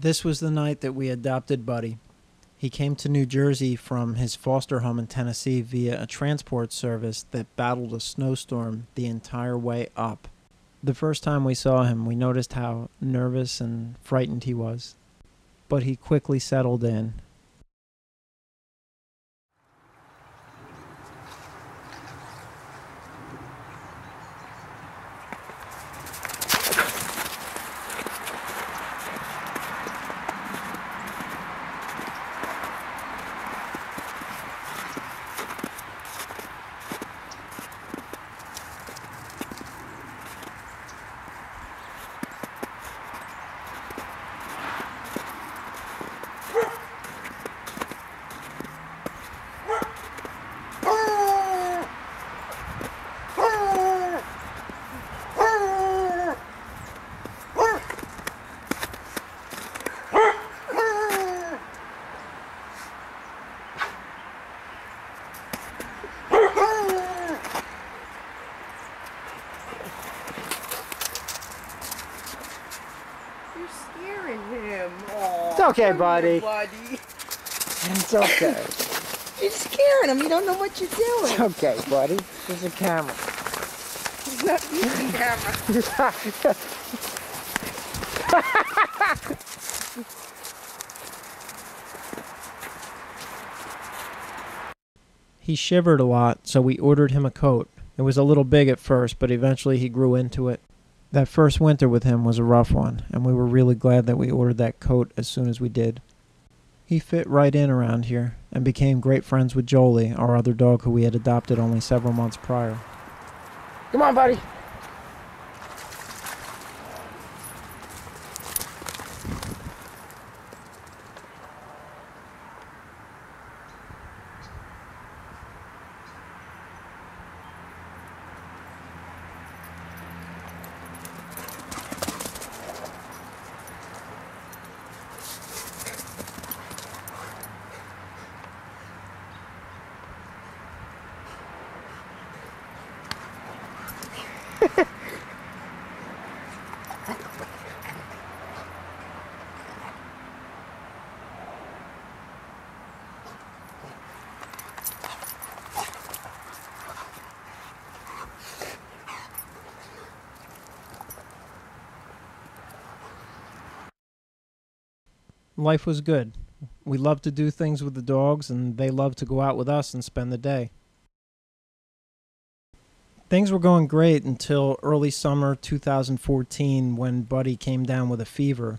This was the night that we adopted Buddy. He came to New Jersey from his foster home in Tennessee via a transport service that battled a snowstorm the entire way up. The first time we saw him, we noticed how nervous and frightened he was, but he quickly settled in. It's okay, buddy. It's okay. You're scaring him. You don't know what you're doing. It's okay, buddy. There's a camera. He's not using camera. He shivered a lot, so we ordered him a coat. It was a little big at first, but eventually he grew into it. That first winter with him was a rough one, and we were really glad that we ordered that coat as soon as we did. He fit right in around here, and became great friends with Jolie, our other dog who we had adopted only several months prior. Come on, buddy. Life was good. We loved to do things with the dogs, and they loved to go out with us and spend the day. Things were going great until early summer 2014 when Buddy came down with a fever.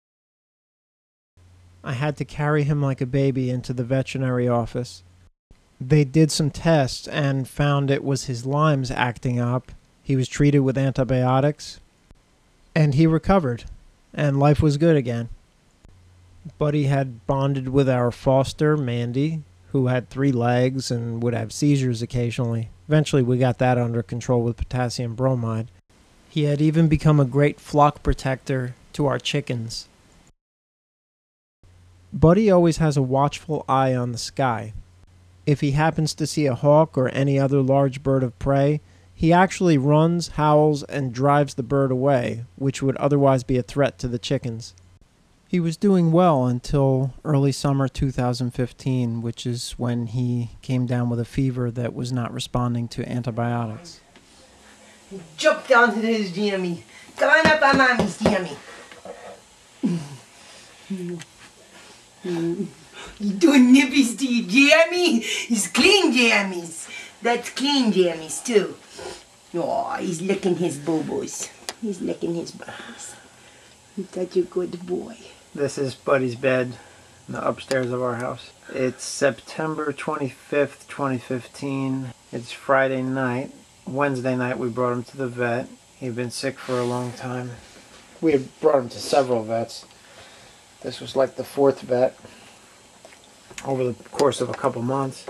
I had to carry him like a baby into the veterinary office. They did some tests and found it was his limes acting up. He was treated with antibiotics, and he recovered, and life was good again. Buddy had bonded with our foster, Mandy, who had 3 legs and would have seizures occasionally. Eventually we got that under control with potassium bromide. He had even become a great flock protector to our chickens. Buddy always has a watchful eye on the sky. If he happens to see a hawk or any other large bird of prey, he actually runs, howls, and drives the bird away, which would otherwise be a threat to the chickens. He was doing well until early summer 2015, which is when he came down with a fever that was not responding to antibiotics. Jump down to this, Jamie. Come on up on mommy's, Jamie. You doing nippies to you, Jamie? He's clean jammies. That's clean jammies, too. Oh, he's licking his boo-boos. He's licking his boo-boos. He's such a good boy. This is Buddy's bed in the upstairs of our house. It's September 25th, 2015. It's Friday night. Wednesday night we brought him to the vet. He'd been sick for a long time. We had brought him to several vets. This was like the 4th vet over the course of a couple months.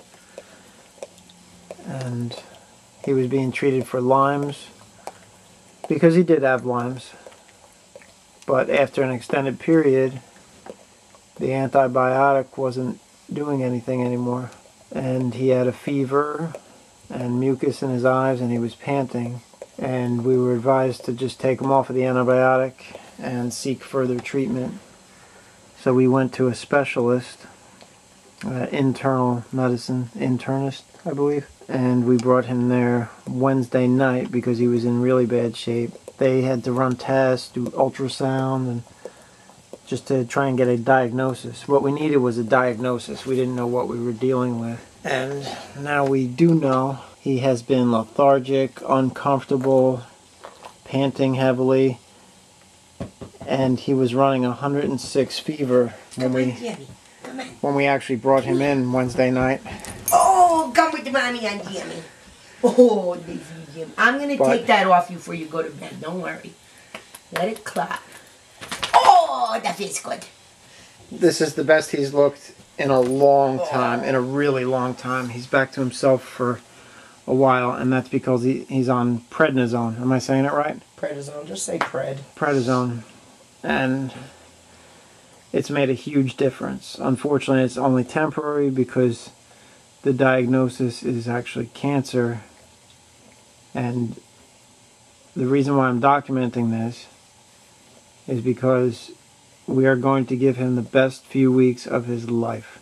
And he was being treated for limes because he did have limes. But after an extended period, the antibiotic wasn't doing anything anymore. And he had a fever and mucus in his eyes and he was panting. And we were advised to just take him off of the antibiotic and seek further treatment. So we went to a specialist, internal medicine internist, I believe. And we brought him there Wednesday night because he was in really bad shape. They had to run tests, do ultrasound, and just to try and get a diagnosis. What we needed was a diagnosis. We didn't know what we were dealing with. And now we do know. He has been lethargic, uncomfortable, panting heavily, and he was running 106 fever when we actually brought him in Wednesday night. Oh, come with the mommy and Jimmy. Oh, lazy Jim. I'm going to take that off you before you go to bed. Don't worry. Let it clap. Oh, that feels good. This is the best he's looked in a long time, in a really long time. He's back to himself for a while, and that's because he's on prednisone. Am I saying it right? Prednisone. Just say pred. Prednisone. And it's made a huge difference. Unfortunately, it's only temporary because the diagnosis is actually cancer. And the reason why I'm documenting this is because we are going to give him the best few weeks of his life.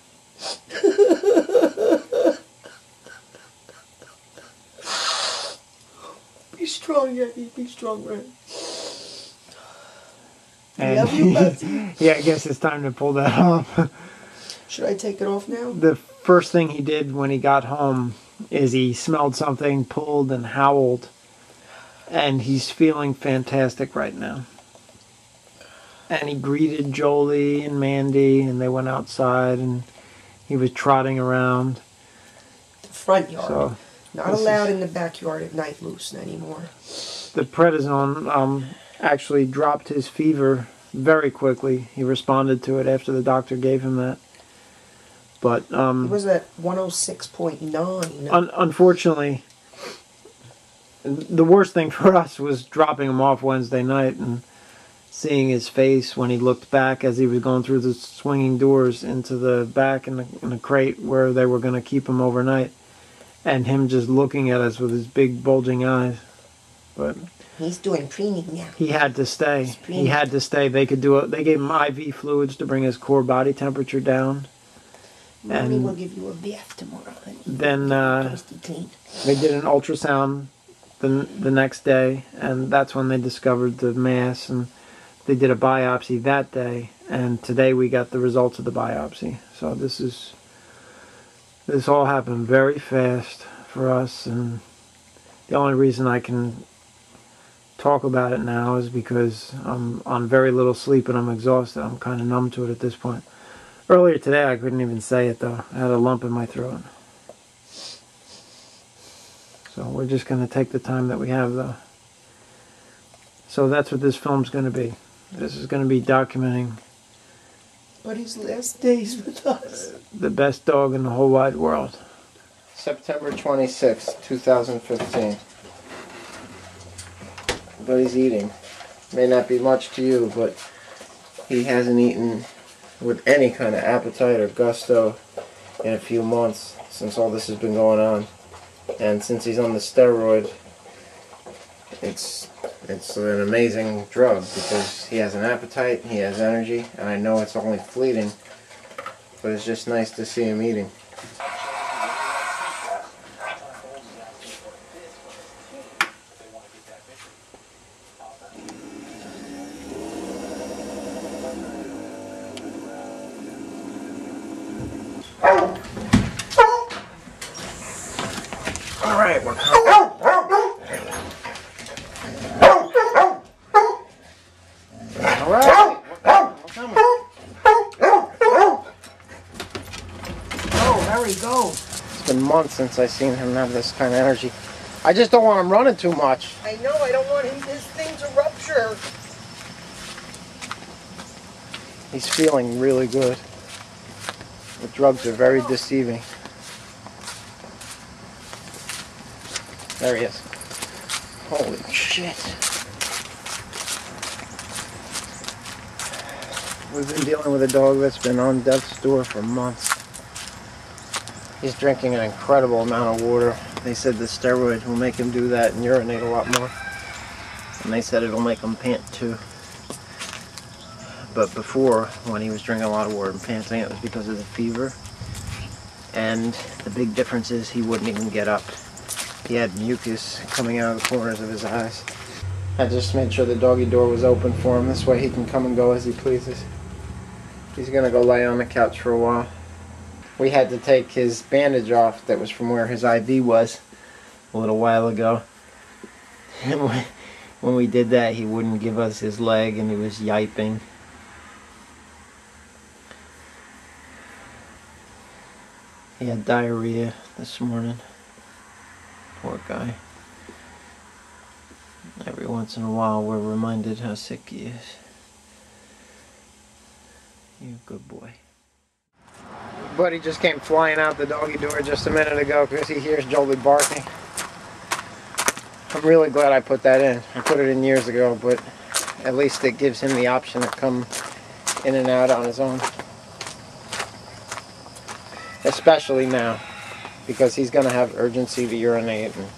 Be strong, Eddie. Be strong, Red. And Love you, Bessie. yeah, I guess it's time to pull that off. Should I take it off now? The first thing he did when he got home is he smelled something, pulled, and howled. And he's feeling fantastic right now. And he greeted Jolie and Mandy, and they went outside, and he was trotting around. The front yard. So not allowed in the backyard at night loose anymore. The prednisone actually dropped his fever very quickly. He responded to it after the doctor gave him that. But it was at 106.9. Unfortunately, the worst thing for us was dropping him off Wednesday night and seeing his face when he looked back as he was going through the swinging doors into the back in the crate where they were going to keep him overnight, and him just looking at us with his big bulging eyes. But he's doing preening now. He had to stay. He had to stay. They could do it. They gave him IV fluids to bring his core body temperature down. Mommy will give you a bath tomorrow, honey. Then they did an ultrasound the next day, and that's when they discovered the mass, and they did a biopsy that day, and today we got the results of the biopsy. So this all happened very fast for us, and the only reason I can talk about it now is because I'm on very little sleep and I'm exhausted. I'm kind of numb to it at this point. Earlier today I couldn't even say it though. I had a lump in my throat. So we're just going to take the time that we have though. So that's what this film's going to be. This is going to be documenting Buddy's last days with us. The best dog in the whole wide world. September 26, 2015. Buddy's eating. May not be much to you, but he hasn't eaten with any kind of appetite or gusto in a few months since all this has been going on. And since he's on the steroid, it's an amazing drug because he has an appetite, he has energy, and I know it's only fleeting, but it's just nice to see him eating. Alright, we're coming. Alright, we're coming. Oh, there we go. It's been months since I've seen him have this kind of energy. I just don't want him running too much. I know, I don't want his thing to rupture. He's feeling really good. The drugs are very deceiving. There he is. Holy shit. We've been dealing with a dog that's been on death's door for months. He's drinking an incredible amount of water. They said the steroid will make him do that and urinate a lot more. And they said it'll make him pant too. but before, when he was drinking a lot of water and panting, it was because of the fever. And the big difference is he wouldn't even get up. He had mucus coming out of the corners of his eyes. I just made sure the doggy door was open for him. This way he can come and go as he pleases. He's gonna go lay on the couch for a while. We had to take his bandage off that was from where his IV was a little while ago. And when we did that, he wouldn't give us his leg and he was yiping. He had diarrhea this morning. Poor guy. Every once in a while we're reminded how sick he is. You're a good boy. Buddy just came flying out the doggy door just a minute ago because he hears Jolie barking. I'm really glad I put that in. I put it in years ago, but at least it gives him the option to come in and out on his own. Especially now, because he's going to have urgency to urinate, and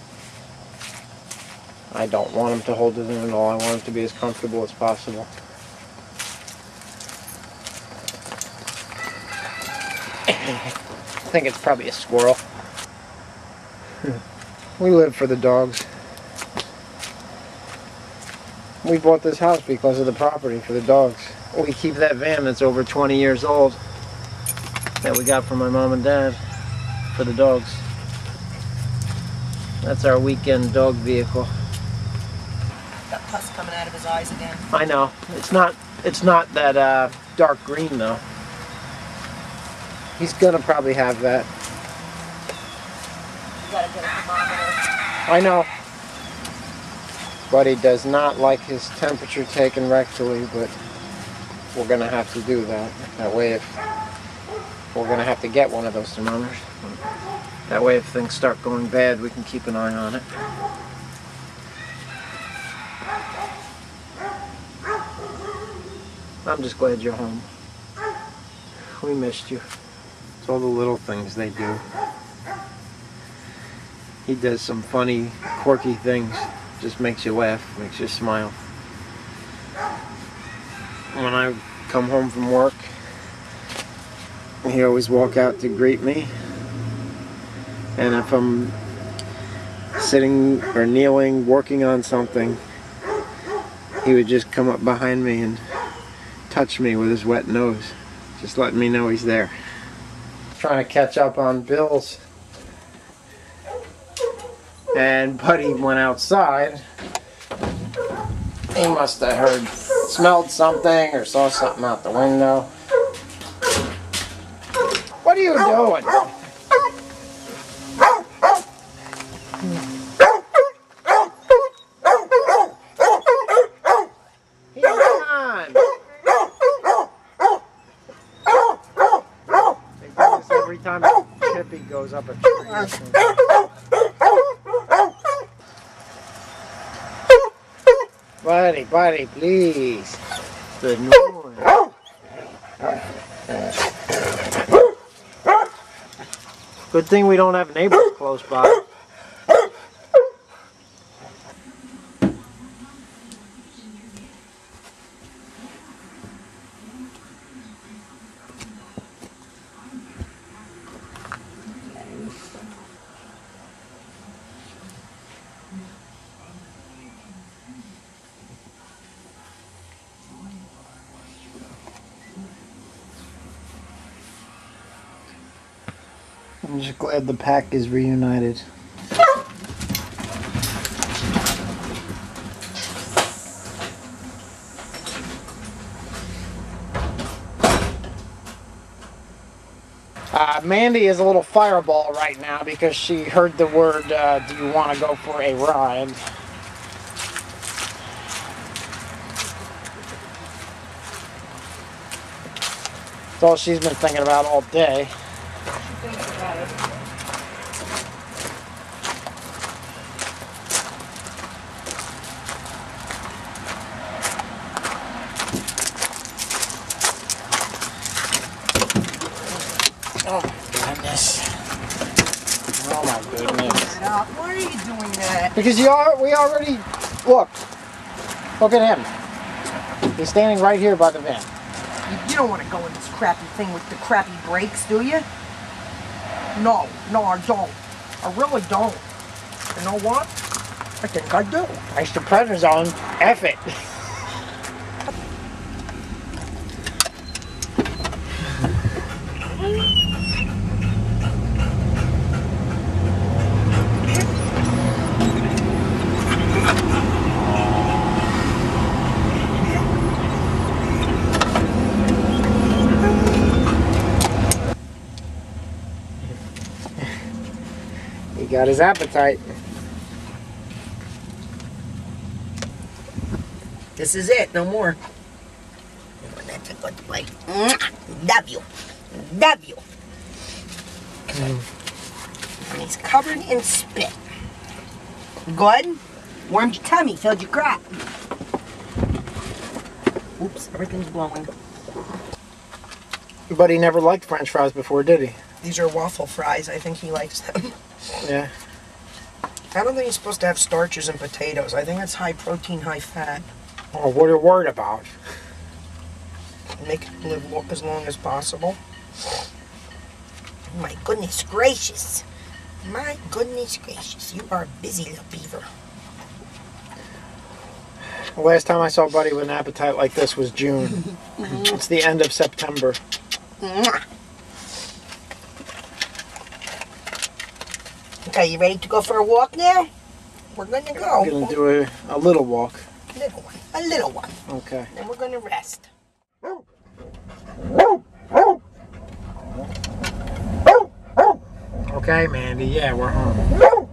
I don't want him to hold it in at all. I want him to be as comfortable as possible. I think it's probably a squirrel. We live for the dogs. We bought this house because of the property for the dogs. We keep that van that's over 20 years old that we got from my mom and dad for the dogs. That's our weekend dog vehicle. Got pus coming out of his eyes again. I know. It's not that dark green though. He's gonna probably have that. You gotta get a thermometer. I know. But he does not like his temperature taken rectally, but we're gonna have to do that. That way, if we're gonna have to get one of those thermometers. That way, if things start going bad, we can keep an eye on it. I'm just glad you're home. We missed you. It's all the little things they do. He does some funny, quirky things. Just makes you laugh, makes you smile. When I come home from work, he always walk out to greet me. And if I'm sitting or kneeling, working on something, he would just come up behind me and touch me with his wet nose, just letting me know he's there. Trying to catch up on bills. And Buddy went outside. He must have smelled something or saw something out the window. What are you doing? He's on. They do this every time Chippy goes up a tree. Buddy, please. Good morning. Good thing we don't have neighbors close by. I'm just glad the pack is reunited. Mandy is a little fireball right now because she heard the word, do you want to go for a ride? That's all she's been thinking about all day. Oh goodness. Oh my goodness. Why are you doing that? Because we already look at him. He's standing right here by the van. You don't want to go in this crappy thing with the crappy brakes, do you? No, I don't. I really don't. You know what? I think I do. Thanks to prednisone. F it. He got his appetite. This is it, no more. That's a good boy. Love you. Love you. And he's covered in spit. Good? Warmed your tummy, filled your crop. Oops, everything's blowing. But he never liked French fries before, did he? These are waffle fries. I think he likes them. Yeah. I don't think he's supposed to have starches and potatoes. I think that's high protein, high fat. Oh, what are you worried about? Make it live as long as possible. My goodness gracious. My goodness gracious. You are a busy little beaver. The last time I saw Buddy with an appetite like this was June. It's the end of September. Okay, you ready to go for a walk now? We're gonna go. I'm gonna do a little walk. Little one. A little one. Okay. Then we're gonna rest. Okay, Mandy. Yeah, we're home.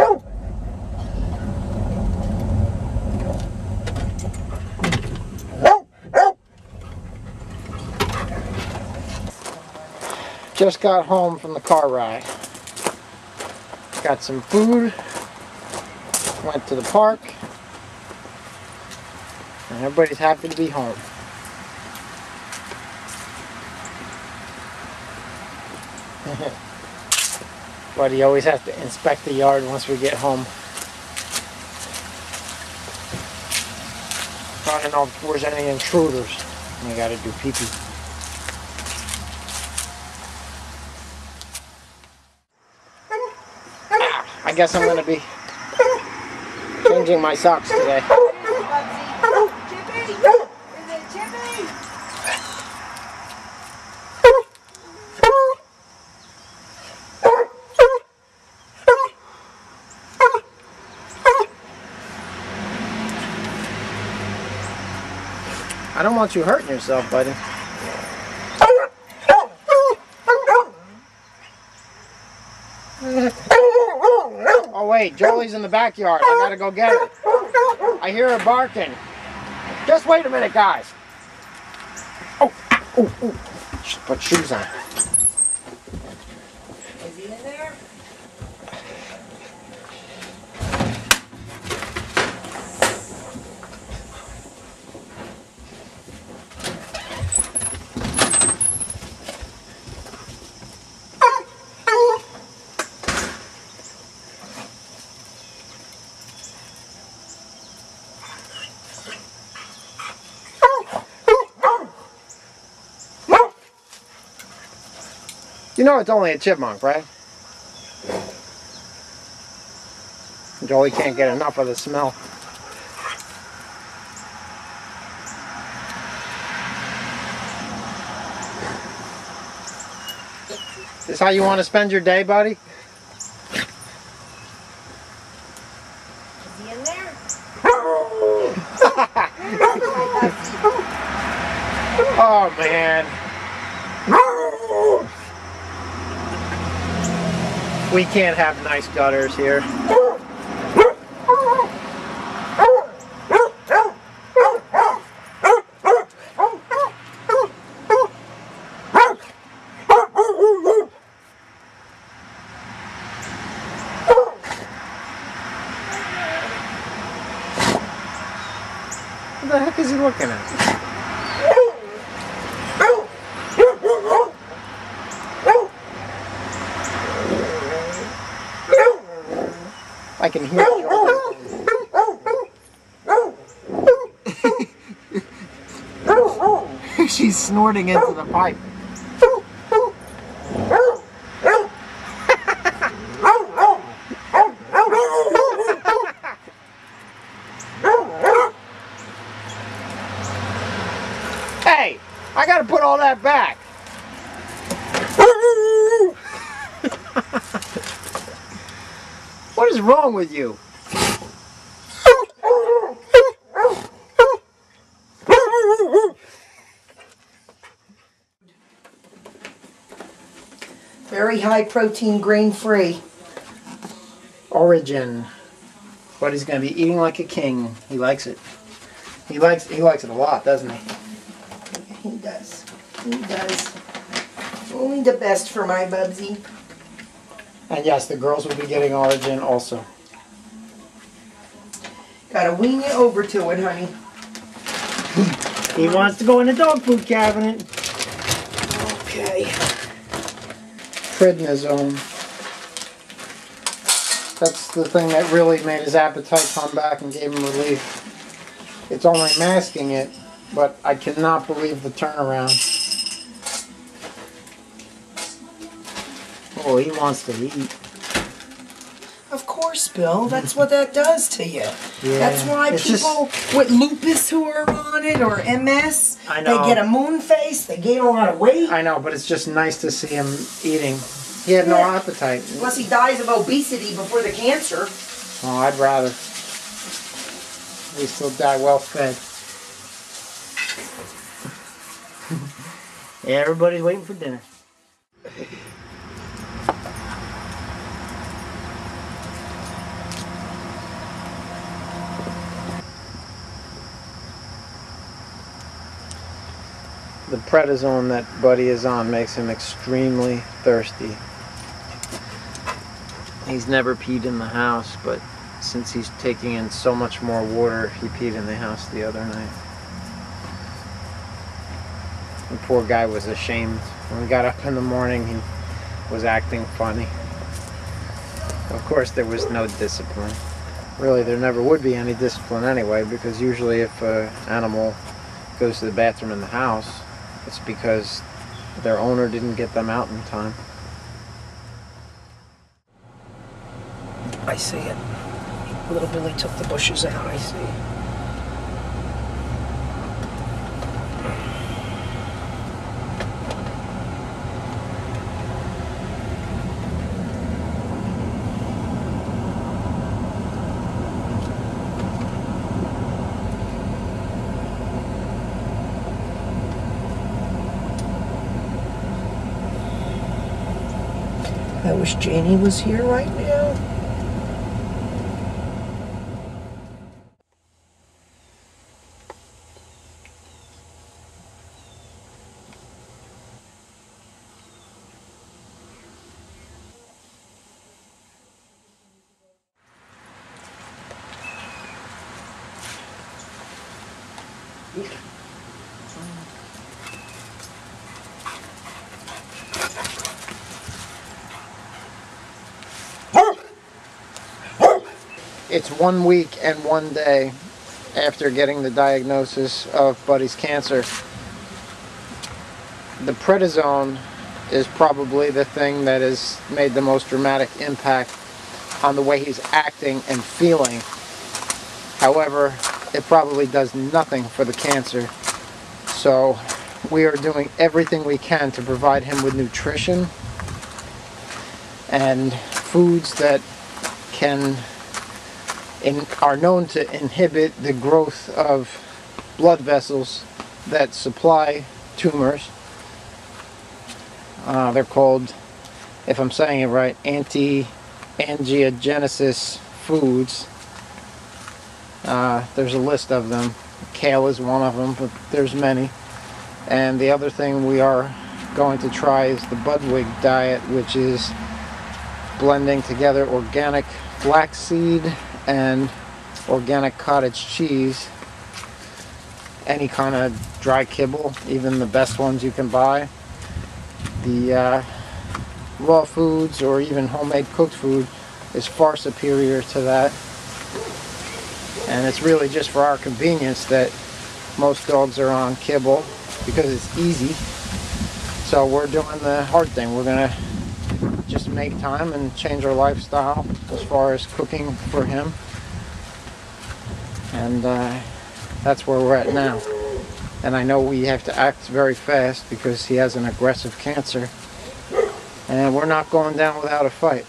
Just got home from the car ride. Got some food. Went to the park. And everybody's happy to be home. But he always has to inspect the yard once we get home. Trying to know if there's any intruders. I gotta do pee-pee. I guess I'm gonna be changing my socks today. I don't want you hurting yourself, buddy. Oh wait, Jolie's in the backyard. I gotta go get her. I hear her barking. Just wait a minute, guys. Oh, Just put shoes on. Is he in there? You know it's only a chipmunk, right? Jolie can't get enough of the smell. Is this how you want to spend your day, buddy? Is he in there? Oh, man. We can't have nice gutters here. What the heck is he looking at? I can hear Jolie. She's snorting into the pipe. Hey, I gotta put all that back. What is wrong with you? Very high protein, grain free. Origin. But he's gonna be eating like a king. He likes it. He likes it a lot, doesn't he? He does. He does. Only the best for my Bubsy. And yes, the girls will be getting Origin also. Gotta wean you over to it, honey. He wants to go in the dog food cabinet. Okay. Prednisone. That's the thing that really made his appetite come back and gave him relief. It's only masking it, but I cannot believe the turnaround. Oh, he wants to eat. Of course, Bill. That's what that does to you. Yeah. That's why It's people with lupus who are on it or MS, I know. they get a moon face, they gain a lot of weight. I know, but it's just nice to see him eating. He had no Yeah. appetite. Unless he dies of obesity before the cancer. Oh, I'd rather. We still die well fed. Yeah, everybody's waiting for dinner. The prednisone that Buddy is on makes him extremely thirsty. He's never peed in the house, but since he's taking in so much more water, he peed in the house the other night. The poor guy was ashamed. When we got up in the morning, he was acting funny. Of course, there was no discipline. Really, there never would be any discipline anyway, because usually if an animal goes to the bathroom in the house, it's because their owner didn't get them out in time. I see it. Little Billy took the bushes out, I see. I wish Janie was here right now. It's 1 week and 1 day after getting the diagnosis of Buddy's cancer. The prednisone is probably the thing that has made the most dramatic impact on the way he's acting and feeling. However, it probably does nothing for the cancer. So we are doing everything we can to provide him with nutrition and foods that are known to inhibit the growth of blood vessels that supply tumors. They're called, if I'm saying it right, anti-angiogenesis foods. There's a list of them. Kale is one of them, but there's many. And the other thing we are going to try is the Budwig diet, which is blending together organic flaxseed and organic cottage cheese, any kind of dry kibble, even the best ones you can buy. The raw foods or even homemade cooked food is far superior to that, and it's really just for our convenience that most dogs are on kibble. because it's easy. So we're doing the hard thing. We're gonna just make time and change our lifestyle as far as cooking for him. And that's where we're at now. And I know we have to act very fast because he has an aggressive cancer. And we're not going down without a fight.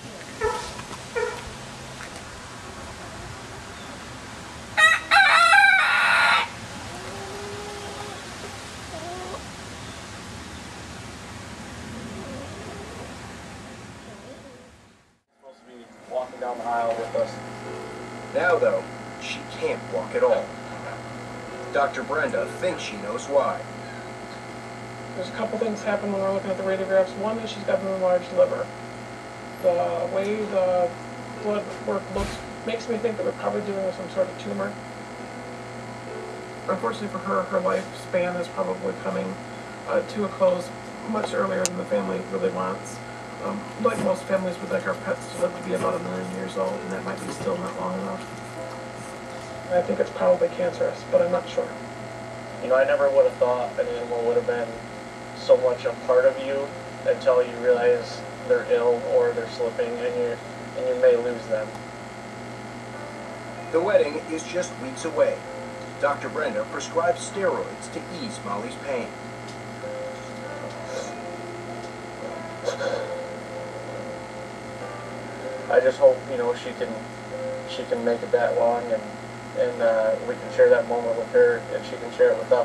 Supposed to be walking down the aisle with us. Now, though, she can't walk at all. Dr. Brenda thinks she knows why. There's a couple things happen when we're looking at the radiographs. One is she's got an enlarged liver. The way the blood work looks makes me think that we're probably dealing with some sort of tumor. Unfortunately for her, her lifespan is probably coming to a close much earlier than the family really wants. Like most families would like our pets to live to be about 1,000,000 years old, and that might be still not long enough. I think it's probably cancerous, but I'm not sure. You know, I never would have thought an animal would have been so much a part of you until you realize they're ill or they're slipping, and you may lose them. The wedding is just weeks away. Dr. Brenda prescribes steroids to ease Molly's pain. I just hope, you know, she can make it that long, and we can share that moment with her, and she can share it with us.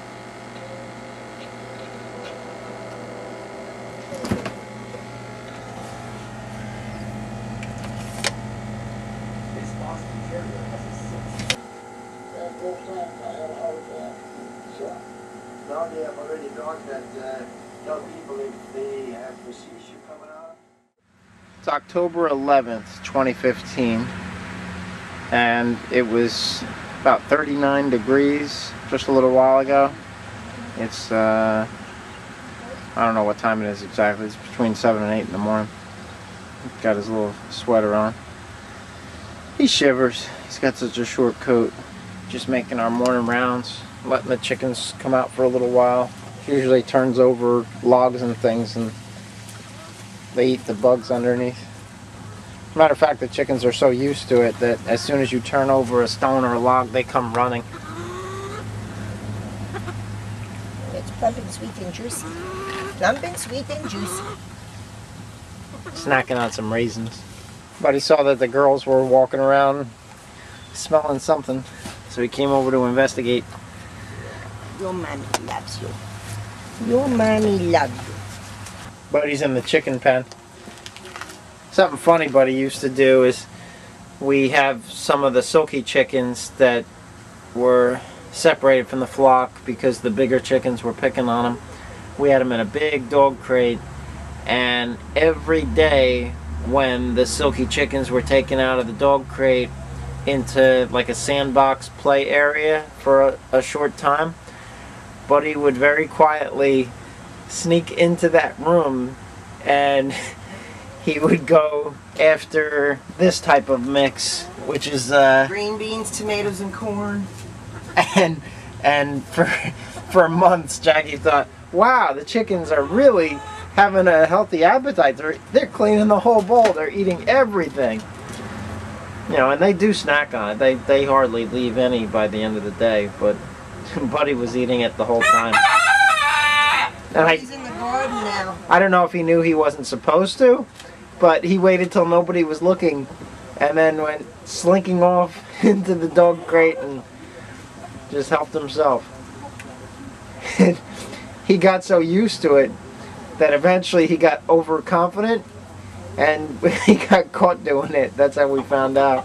Now they have already talked that tell people if they have the issue coming out. It's October 11th, 2015, and it was about 39 degrees just a little while ago. It's, I don't know what time it is exactly. It's between 7 and 8 in the morning. He's got his little sweater on. He shivers. He's got such a short coat. Just making our morning rounds, letting the chickens come out for a little while. He usually turns over logs and things, and they eat the bugs underneath. Matter of fact, the chickens are so used to it that as soon as you turn over a stone or a log, they come running. It's plump and sweet and juicy. Plump and sweet and juicy. Snacking on some raisins. But he saw that the girls were walking around smelling something, so he came over to investigate. Your mommy loves you. Your mommy loves you. Buddy's in the chicken pen. Something funny Buddy used to do is we have some of the silky chickens that were separated from the flock because the bigger chickens were picking on them. We had them in a big dog crate, and every day when the silky chickens were taken out of the dog crate into like a sandbox play area for a short time, Buddy would very quietly sneak into that room, and he would go after this type of mix, which is Green beans, tomatoes, and corn. and for months Jackie thought, wow, the chickens are really having a healthy appetite. They're cleaning the whole bowl. They're eating everything. You know, and they do snack on it. They hardly leave any by the end of the day, but Buddy was eating it the whole time. And He's in the garden now. I don't know if he knew he wasn't supposed to, but he waited till nobody was looking and then went slinking off into the dog crate and just helped himself. He got so used to it that eventually he got overconfident and he got caught doing it. That's how we found out.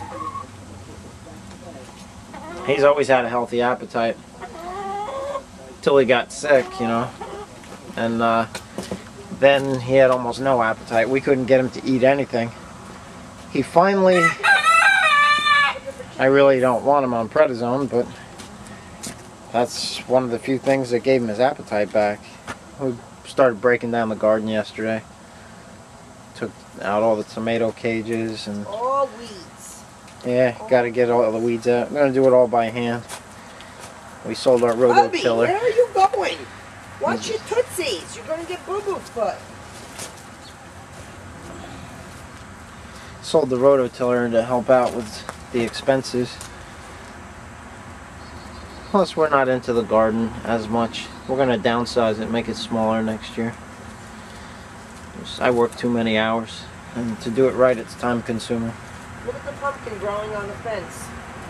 He's always had a healthy appetite till he got sick, you know. And then he had almost no appetite. We couldn't get him to eat anything. He finally, I really don't want him on prednisone, but that's one of the few things that gave him his appetite back. We started breaking down the garden yesterday. Took out all the tomato cages and All weeds. yeah, got to get all the weeds out. I'm gonna do it all by hand. We sold our Bobby, rototiller. where are you going? doing? Watch your tootsies. You're gonna get boo-boo foot. Sold the rototiller to help out with the expenses. Plus, we're not into the garden as much. We're gonna downsize it, make it smaller next year. I work too many hours, and to do it right, it's time consuming. Look at the pumpkin growing on the fence.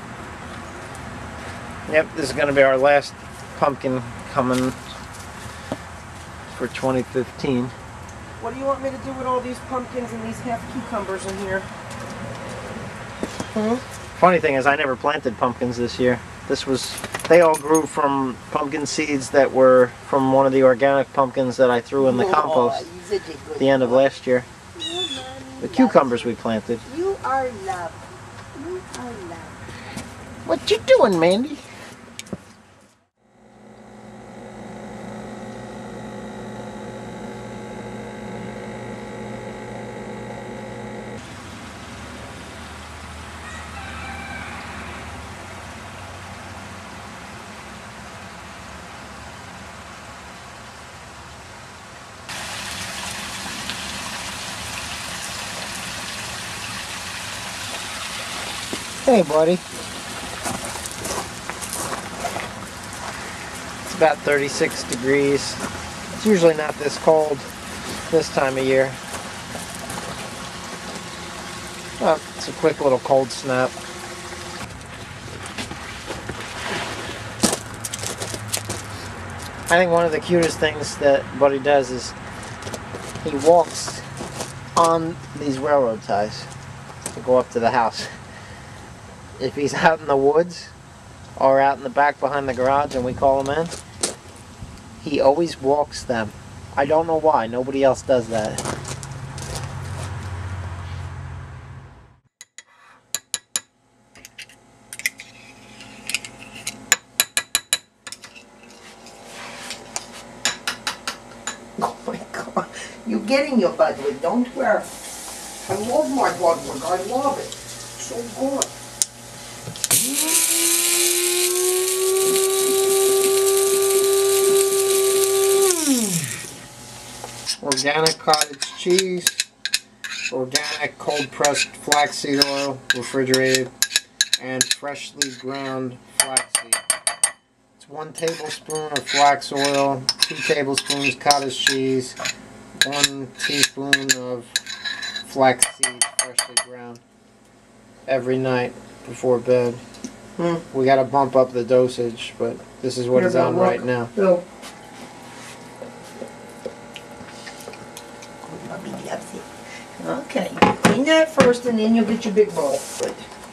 Yep, this is gonna be our last pumpkin coming for 2015. What do you want me to do with all these pumpkins and these half cucumbers in here? Funny thing is, I never planted pumpkins this year. They all grew from pumpkin seeds that were from one of the organic pumpkins that I threw in the compost at the end of last year. The cucumbers we planted. You are loved. You are loved. What you doing, Mandy? Hey, buddy. It's about 36 degrees. It's usually not this cold this time of year. Well, it's a quick little cold snap. I think one of the cutest things that Buddy does is he walks on these railroad ties to go up to the house. If he's out in the woods or out in the back behind the garage and we call him in, he always walks them. I don't know why. Nobody else does that. Oh my God. You're getting your Budwig. Don't worry. I love my Budwig. I love it. So good. Organic cottage cheese, organic cold pressed flaxseed oil, refrigerated, and freshly ground flaxseed. It's 1 tablespoon of flax oil, 2 tablespoons cottage cheese, 1 teaspoon of flaxseed freshly ground every night before bed. We gotta bump up the dosage, but this is what it's on right now. Bill. Mommy loves it. Okay, clean that first and then you'll get your big bowl. Good.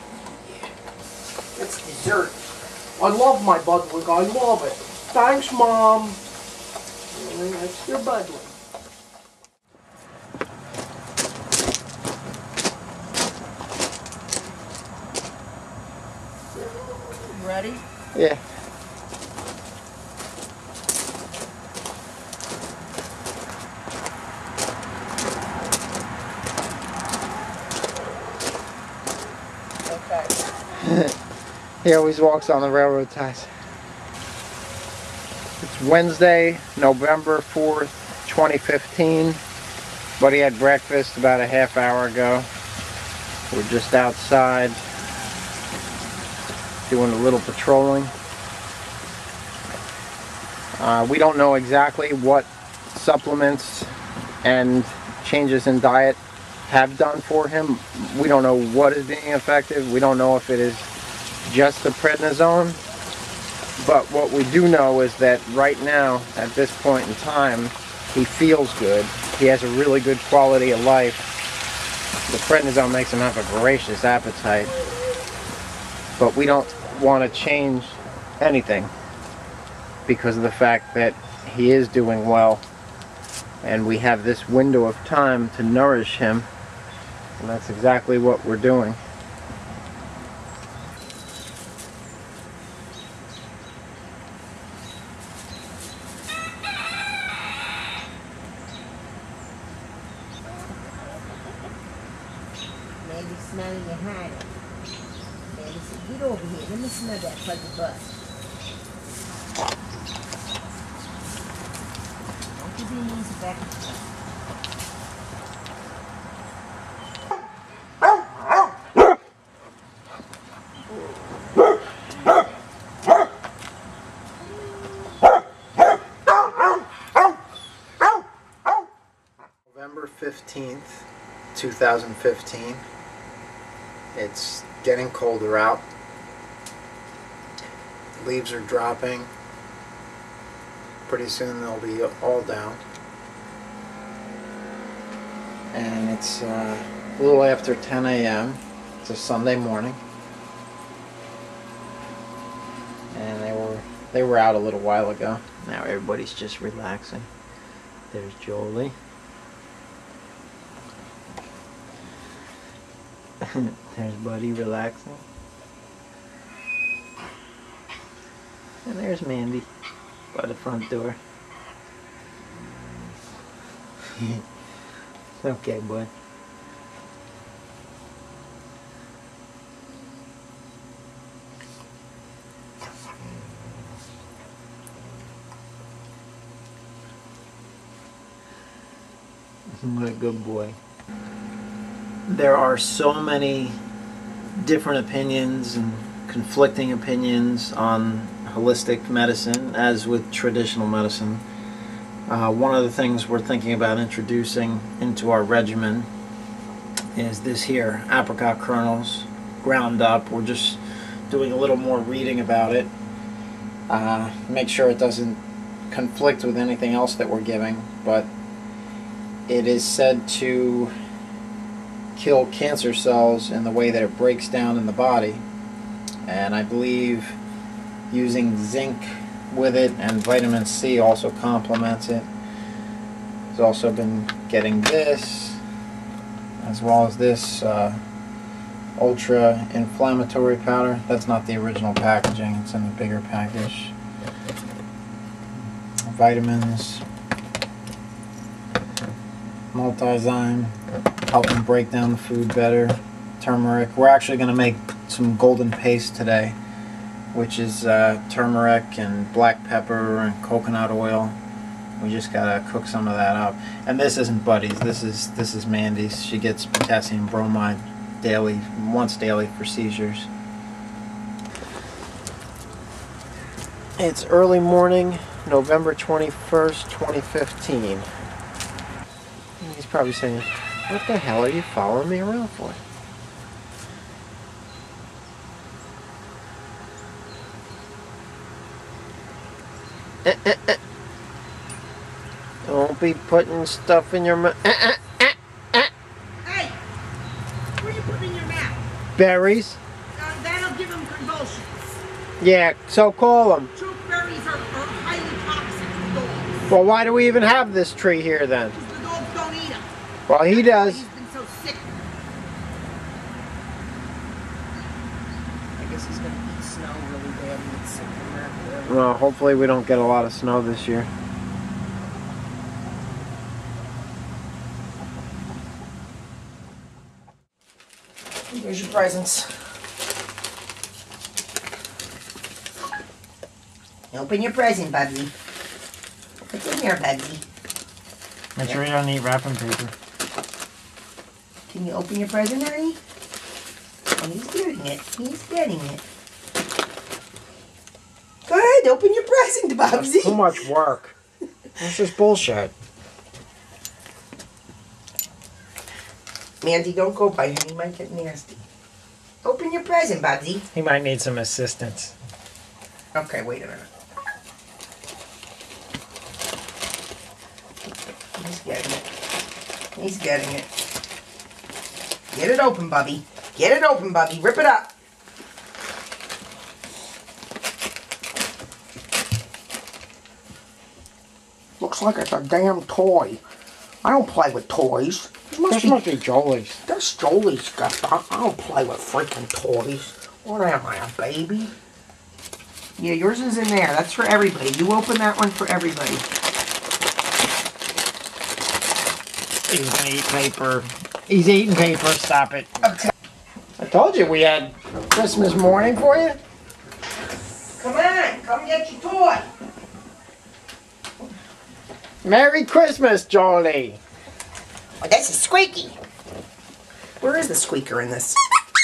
It's dessert. I love my Budwig. I love it. Thanks, Mom. And that's your Budwig. Ready? Yeah. Okay. He always walks on the railroad ties. It's Wednesday, November 4th, 2015. Buddy had breakfast about a half hour ago. We're just outside doing a little patrolling. We don't know exactly what supplements and changes in diet have done for him. We don't know what is being effective. We don't know if it is just the prednisone. But what we do know is that right now, at this point in time, he feels good. He has a really good quality of life. The prednisone makes him have a voracious appetite. But we don't want to change anything because of the fact that he is doing well and we have this window of time to nourish him, and that's exactly what we're doing. Maybe smelling your hand. Maybe say, get over here. Let me smell that fuzzy butt. November 15th, 2015. It's getting colder out. Leaves are dropping. Pretty soon they'll be all down. And it's a little after 10 a.m. It's a Sunday morning. And they were out a little while ago. Now everybody's just relaxing. There's Jolie. There's Buddy relaxing. And there's Mandy by the front door. Okay, bud. What a good boy. There are so many different opinions and conflicting opinions on holistic medicine, as with traditional medicine. One of the things we're thinking about introducing into our regimen is this here, apricot kernels, ground up. We're just doing a little more reading about it. Make sure it doesn't conflict with anything else that we're giving, but it is said to kill cancer cells in the way that it breaks down in the body. And I believe using zinc with it and vitamin C also complements it. I've also been getting this, as well as this ultra inflammatory powder. That's not the original packaging, it's in the bigger package. Vitamins, multizyme, helping break down the food better. Turmeric. We're actually going to make some golden paste today, which is turmeric and black pepper and coconut oil. We just gotta cook some of that up. And this isn't Buddy's. This is Mandy's. She gets potassium bromide daily, once daily for seizures. It's early morning, November 21st, 2015. He's probably saying, "What the hell are you following me around for?" Don't be putting stuff in your mouth. Hey! What are you putting in your mouth? Berries? That'll give them convulsions. Yeah, so call them. Chokeberries are highly toxic to dogs. Well, why do we even have this tree here then? Because the dogs don't eat them. Well, he does. He's been so sick. I guess he's going to eat snow really bad and get sick from that. Well, hopefully we don't get a lot of snow this year. Here's your presents. Open your present, Bugsy. What's in here, Bugsy? Make sure you don't eat wrapping paper. Can you open your present, Ernie? Oh, he's getting it. He's getting it. Go ahead, open your present, Bugsy. That's too much work. This is bullshit. Mandy, don't go by him. He might get nasty. Open your present, Bugsy. He might need some assistance. Okay, wait a minute. He's getting it. He's getting it. Get it open, Bubby. Get it open, Bubby. Rip it up. Looks like it's a damn toy. I don't play with toys. This must be Jolie's. That's Jolie's stuff. I don't play with freaking toys. What am I, a baby? Yeah, yours is in there. That's for everybody. You open that one for everybody. He's gonna eat paper. He's eating paper. Stop it. Okay. I told you we had Christmas morning for you. Come on, come get your toy. Merry Christmas, Jolie. Oh, that's a squeaky. Where is the squeaker in this?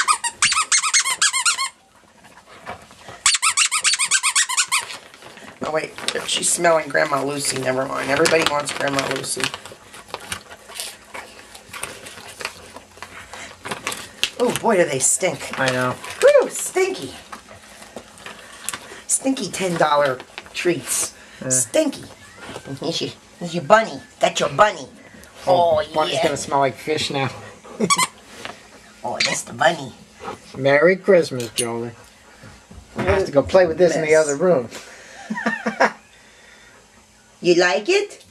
Oh wait, she's smelling Grandma Lucy. Never mind. Everybody wants Grandma Lucy. Oh boy, do they stink. I know. Whew, stinky. Stinky $10 treats. Stinky. Here's your bunny. That's your bunny. Oh, Bunny's yeah. gonna smell like fish now. Oh, that's the bunny. Merry Christmas, Jolie. I have to go play with this in the other room. You like it?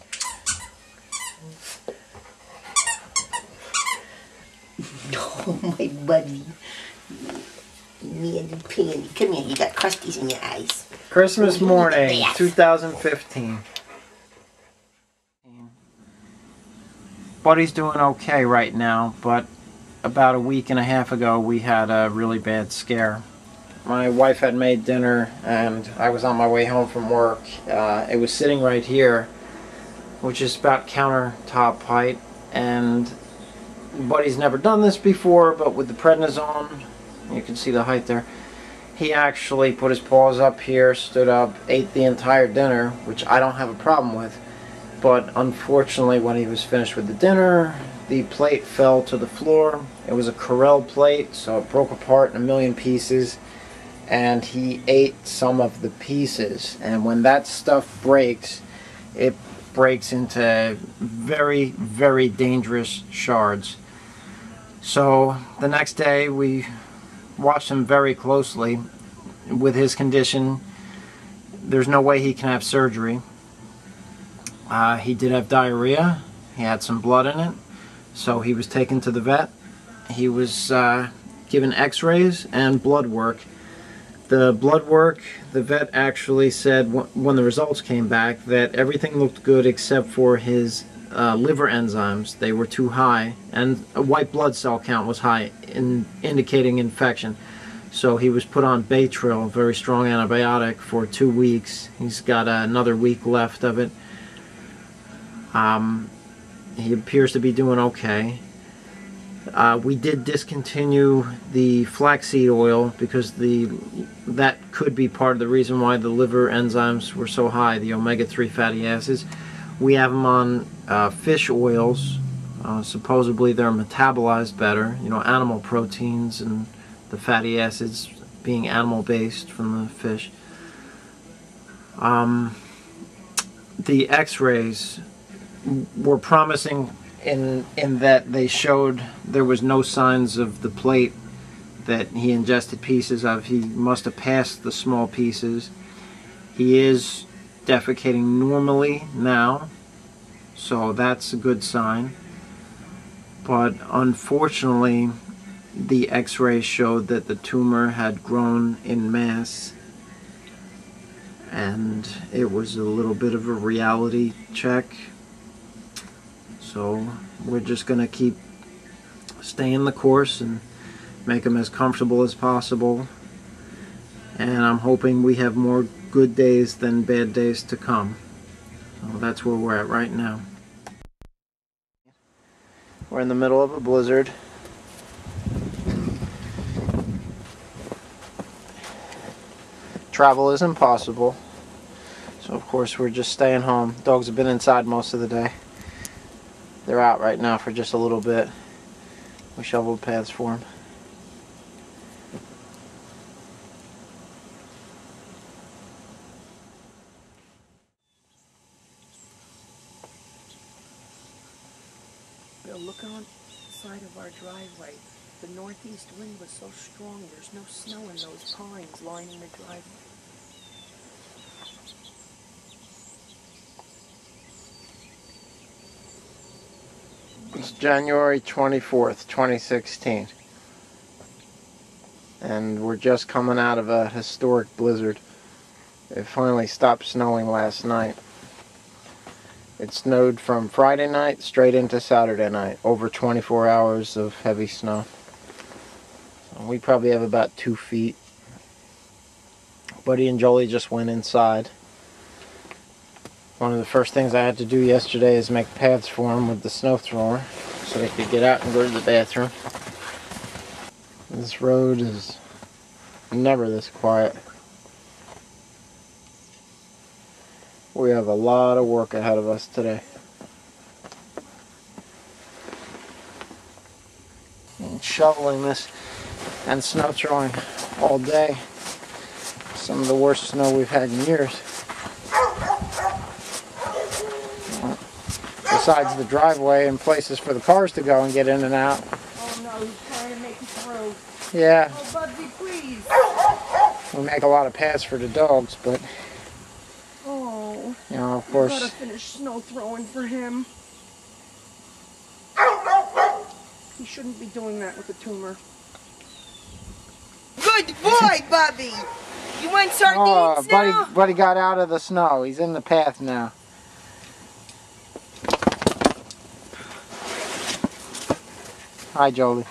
Oh, my buddy. Me and the piggy. Come here, you got crusties in your eyes. Christmas morning, Yes. 2015. Buddy's doing okay right now, but about a week and a half ago we had a really bad scare. My wife had made dinner and I was on my way home from work. It was sitting right here, which is about countertop height, and Buddy's never done this before, but with the prednisone, you can see the height there, he actually put his paws up here, stood up, ate the entire dinner, which I don't have a problem with. But unfortunately, when he was finished with the dinner, the plate fell to the floor. It was a Corel plate, so it broke apart in a million pieces, and he ate some of the pieces. And when that stuff breaks, it breaks into very, very dangerous shards. So the next day, we watched him very closely. With his condition, there's no way he can have surgery. He did have diarrhea. He had some blood in it, so he was taken to the vet. He was given x-rays and blood work. The blood work, the vet actually said when the results came back that everything looked good except for his liver enzymes. They were too high, and a white blood cell count was high, indicating infection. So he was put on A.B.T.C.R, a very strong antibiotic, for 2 weeks. He's got another week left of it. He appears to be doing okay. We did discontinue the flaxseed oil because that could be part of the reason why the liver enzymes were so high, the omega-3 fatty acids. We have them on fish oils. Supposedly they're metabolized better, you know, animal proteins and the fatty acids being animal-based from the fish. The x-rays were promising in that they showed there was no signs of the plate that he ingested pieces of. He must have passed the small pieces. He is defecating normally now, so that's a good sign. But unfortunately, the x-rays showed that the tumor had grown in mass, and it was a little bit of a reality check. So we're just going to keep staying the course and make him as comfortable as possible. And I'm hoping we have more good days than bad days to come. So that's where we're at right now. We're in the middle of a blizzard. Travel is impossible. So of course we're just staying home. Dogs have been inside most of the day. They're out right now for just a little bit. We shoveled paths for them. Bill, look on the side of our driveway. The northeast wind was so strong, there's no snow in those pines lining the driveway. It's January 24th, 2016. And we're just coming out of a historic blizzard. It finally stopped snowing last night. It snowed from Friday night straight into Saturday night. Over 24 hours of heavy snow. So we probably have about 2 feet. Buddy and Jolie just went inside. One of the first things I had to do yesterday is make paths for him with the snow thrower so they could get out and go to the bathroom. This road is never this quiet. We have a lot of work ahead of us today. And shoveling this and snow throwing all day. Some of the worst snow we've had in years. Besides the driveway and places for the cars to go and get in and out. Oh no, he's trying to make it through. Yeah. Oh, Bubsy, please. We make a lot of paths for the dogs, but Oh. you know, of I course. gotta finish snow throwing for him. He shouldn't be doing that with a tumor. Good boy, Bubby. You want sardines now? Buddy got out of the snow. He's in the path now. Hi, Jolie.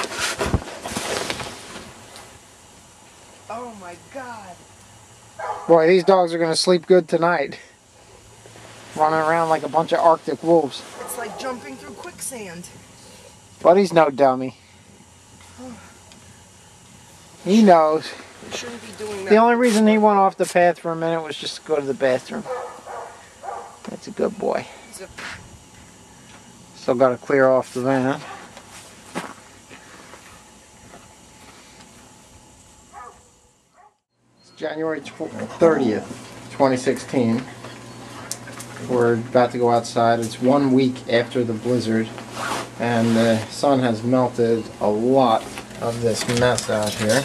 Oh my God. Boy, these dogs are going to sleep good tonight. Running around like a bunch of Arctic wolves. It's like jumping through quicksand. Buddy's no dummy. He knows. You shouldn't be doing that. The only reason he went off the path for a minute was just to go to the bathroom. That's a good boy. Still got to clear off the van. It's January 30th, 2016. We're about to go outside. It's 1 week after the blizzard, and the sun has melted a lot of this mess out here.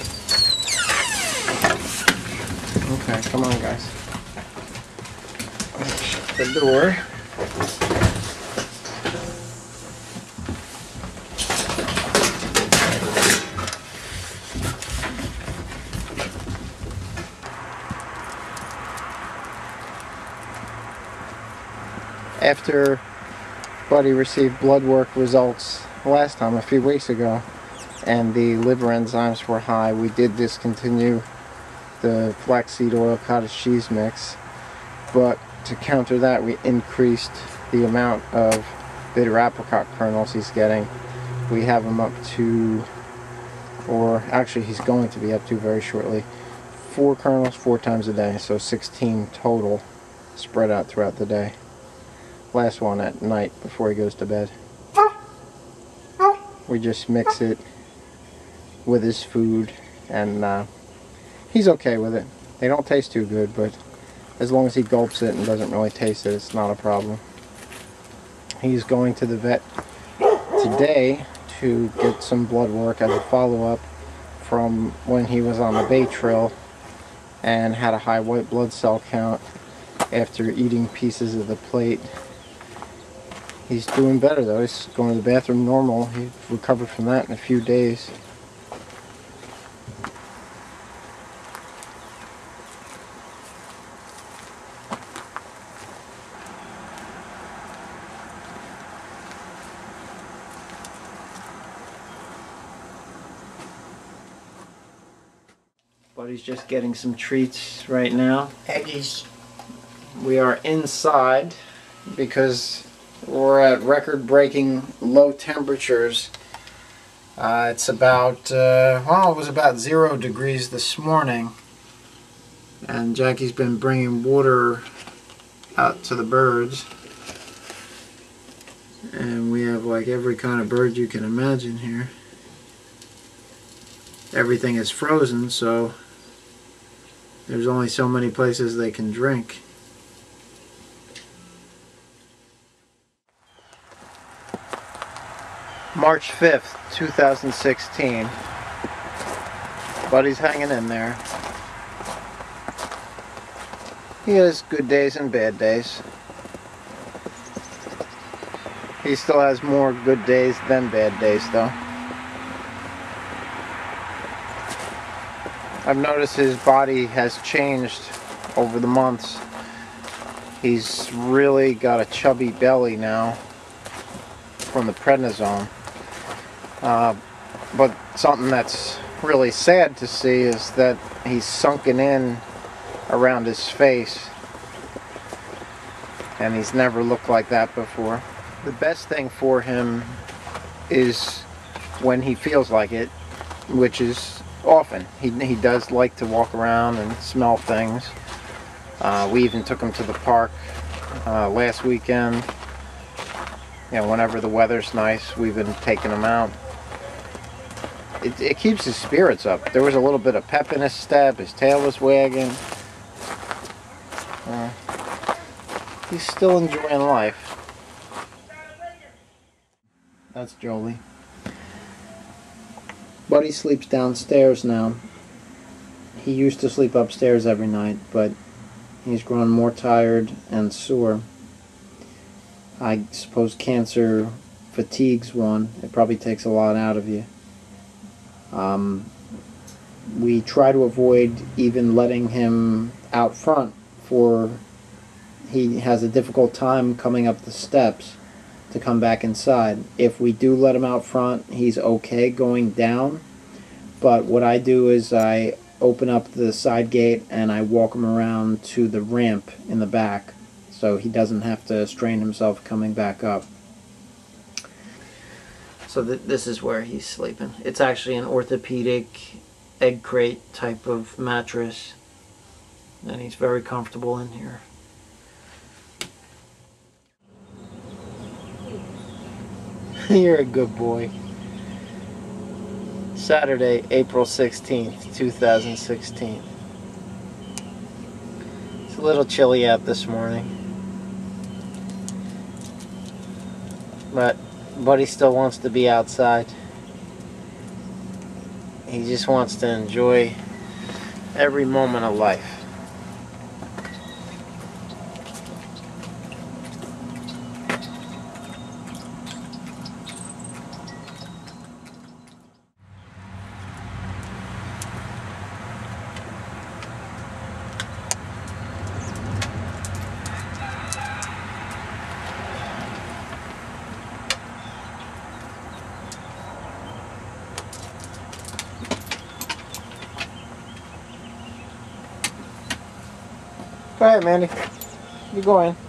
Okay, come on, guys. Shut the door. After Buddy received blood work results last time, a few weeks ago, and the liver enzymes were high, we did discontinue the flaxseed oil cottage cheese mix, but to counter that we increased the amount of bitter apricot kernels he's getting. We have him up to, or actually he's going to be up to very shortly, 4 kernels 4 times a day, so 16 total spread out throughout the day. Last one at night before he goes to bed. We just mix it with his food, and he's okay with it. They don't taste too good, but as long as he gulps it and doesn't really taste it, it's not a problem. He's going to the vet today to get some blood work as a follow-up from when he was on the Bay-Trill and had a high white blood cell count after eating pieces of the plate. He's doing better though. He's going to the bathroom normal. He recovered from that in a few days. Buddy's just getting some treats right now. Eggies. We are inside because we're at record-breaking low temperatures. It's about, well, it was about 0 degrees this morning. And Jackie's been bringing water out to the birds. And we have like every kind of bird you can imagine here. Everything is frozen, so there's only so many places they can drink. March 5th, 2016. Buddy's hanging in there. He has good days and bad days. He still has more good days than bad days, though. I've noticed his body has changed over the months. He's really got a chubby belly now from the prednisone. But something that's really sad to see is that he's sunken in around his face. and he's never looked like that before. The best thing for him is when he feels like it, which is often. He does like to walk around and smell things. We even took him to the park last weekend. You know, whenever the weather's nice, we've been taking him out. It keeps his spirits up. There was a little bit of pep in his step. His tail was wagging. He's still enjoying life. That's Jolie. Buddy sleeps downstairs now. He used to sleep upstairs every night, but he's grown more tired and sore. I suppose cancer fatigues one. It probably takes a lot out of you. We try to avoid even letting him out front, for he has a difficult time coming up the steps to come back inside. If we do let him out front, he's okay going down, but what I do is I open up the side gate and I walk him around to the ramp in the back so he doesn't have to strain himself coming back up. So this is where he's sleeping. It's actually an orthopedic egg crate type of mattress, and he's very comfortable in here. You're a good boy. Saturday, April 16th, 2016. It's a little chilly out this morning, but Buddy still wants to be outside. He just wants to enjoy every moment of life. Go ahead, Mandy. You go in.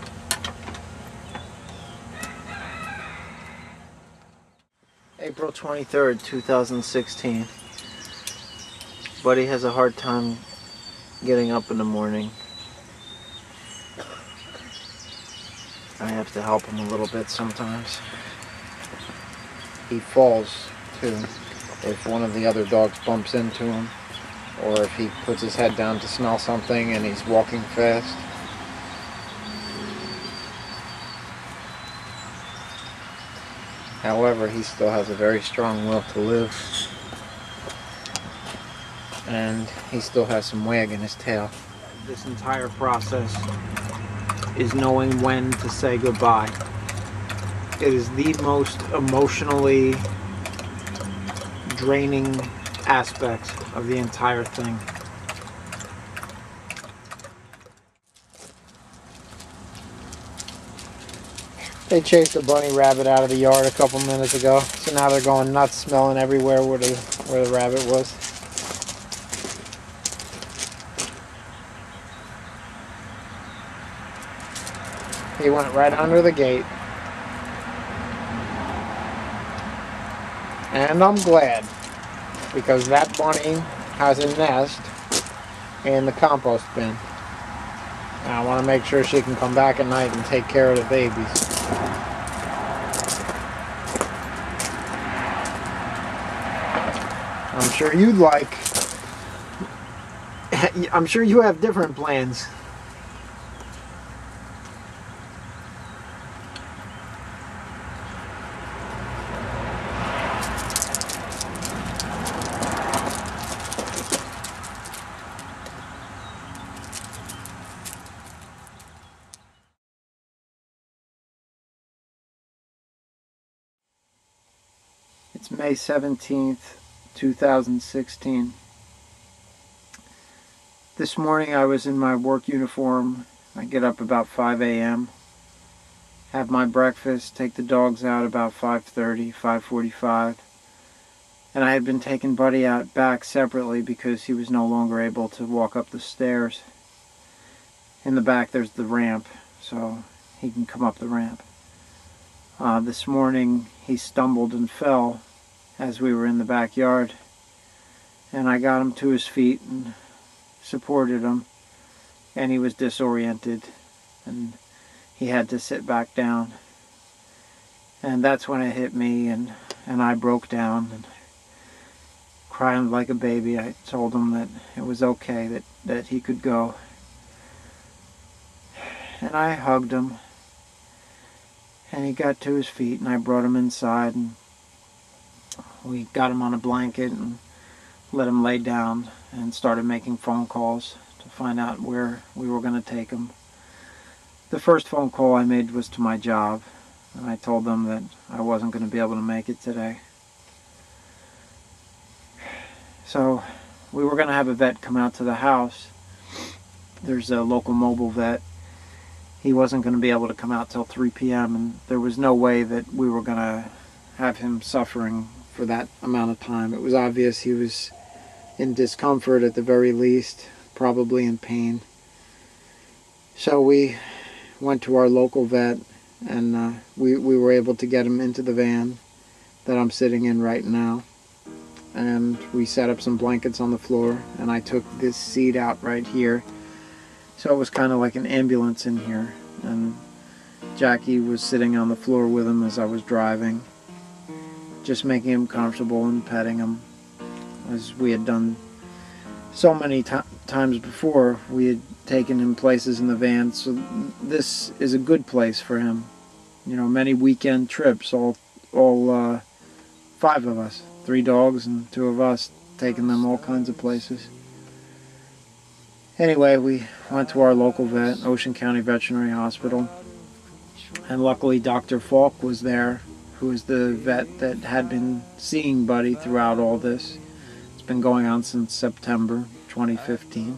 April 23rd, 2016. Buddy has a hard time getting up in the morning. I have to help him a little bit sometimes. He falls, too, if one of the other dogs bumps into him, or if he puts his head down to smell something and he's walking fast. However, he still has a very strong will to live, and he still has some wag in his tail. This entire process is knowing when to say goodbye. It is the most emotionally draining aspect of the entire thing. They chased a bunny rabbit out of the yard a couple minutes ago, so now they're going nuts, smelling everywhere where the rabbit was. He went right under the gate. And I'm glad, because that bunny has a nest in the compost bin. And I want to make sure she can come back at night and take care of the babies. I'm sure you'd like... I'm sure you have different plans. It's May 17th, 2016. This morning I was in my work uniform. I get up about 5 a.m., have my breakfast, take the dogs out about 5:30, 5:45. And I had been taking Buddy out back separately because he was no longer able to walk up the stairs. In the back there's the ramp so he can come up the ramp. This morning he stumbled and fell as we were in the backyard, and I got him to his feet and supported him, and he was disoriented and he had to sit back down. And that's when it hit me, and I broke down and crying like a baby. I told him that it was okay, that he could go. And I hugged him, and he got to his feet, and I brought him inside, and we got him on a blanket and let him lay down and started making phone calls to find out where we were going to take him. The first phone call I made was to my job, and I told them that I wasn't going to be able to make it today. So we were going to have a vet come out to the house. There's a local mobile vet. He wasn't going to be able to come out till 3 p.m. and there was no way that we were going to have him suffering for that amount of time. It was obvious he was in discomfort at the very least, probably in pain. So we went to our local vet, and we were able to get him into the van that I'm sitting in right now. And we set up some blankets on the floor, and I took this seat out right here. So it was kind of like an ambulance in here, and Jackie was sitting on the floor with him as I was driving, just making him comfortable and petting him, as we had done so many times before. We had taken him places in the van, so this is a good place for him. You know, many weekend trips, all 5 of us, 3 dogs and 2 of us, taking them all kinds of places. Anyway, we went to our local vet, Ocean County Veterinary Hospital, and luckily Dr. Falk was there, who is the vet that had been seeing Buddy throughout all this. It's been going on since September 2015.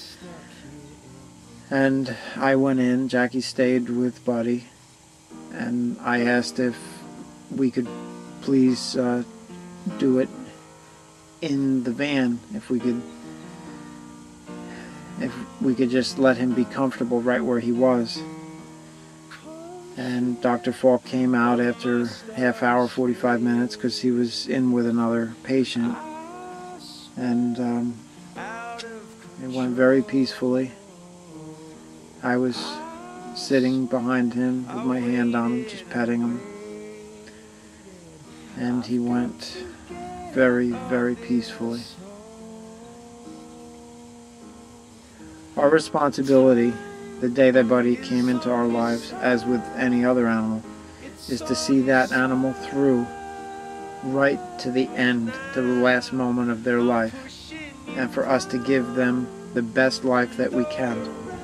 And I went in, Jackie stayed with Buddy, and I asked if we could please do it in the van, if we could just let him be comfortable right where he was. And Dr. Falk came out after half hour, 45 minutes, because he was in with another patient. And it went very peacefully. I was sitting behind him with my hand on him, just petting him. And he went very, very peacefully. Our responsibility, the day that Buddy came into our lives, as with any other animal, is to see that animal through right to the end, to the last moment of their life, and for us to give them the best life that we can.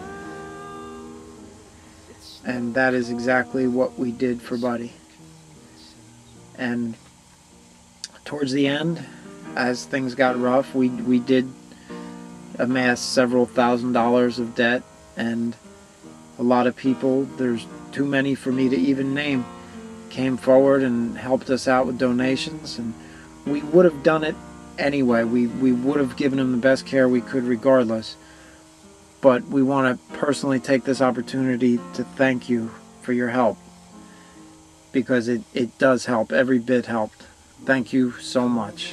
And that is exactly what we did for Buddy. And towards the end, as things got rough, we did amass several $1,000s of debt, and a lot of people, there's too many for me to even name, came forward and helped us out with donations, and we would have done it anyway. We would have given him the best care we could regardless. But we want to personally take this opportunity to thank you for your help, because it does help. Every bit helped. Thank you so much.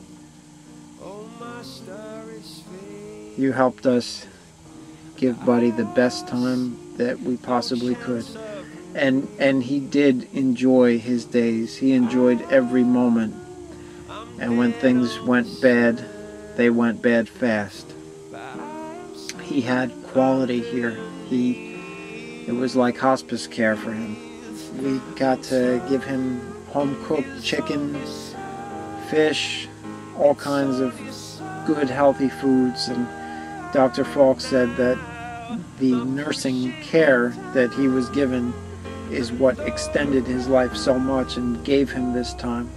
You helped us give Buddy the best time that we possibly could. And he did enjoy his days. He enjoyed every moment. And when things went bad, they went bad fast. He had quality here. It was like hospice care for him. We got to give him home-cooked chicken, fish, all kinds of good, healthy foods. And Dr. Falk said that the nursing care that he was given is what extended his life so much and gave him this time.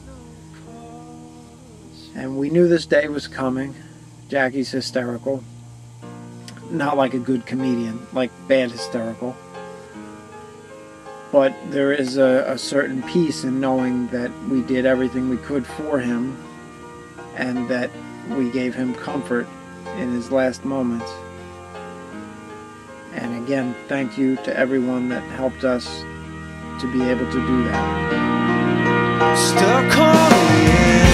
And we knew this day was coming. Jackie's hysterical. Not like a good comedian, like bad hysterical. But there is a certain peace in knowing that we did everything we could for him, and that we gave him comfort in his last moments. And again, thank you to everyone that helped us to be able to do that. Stuck on the edge.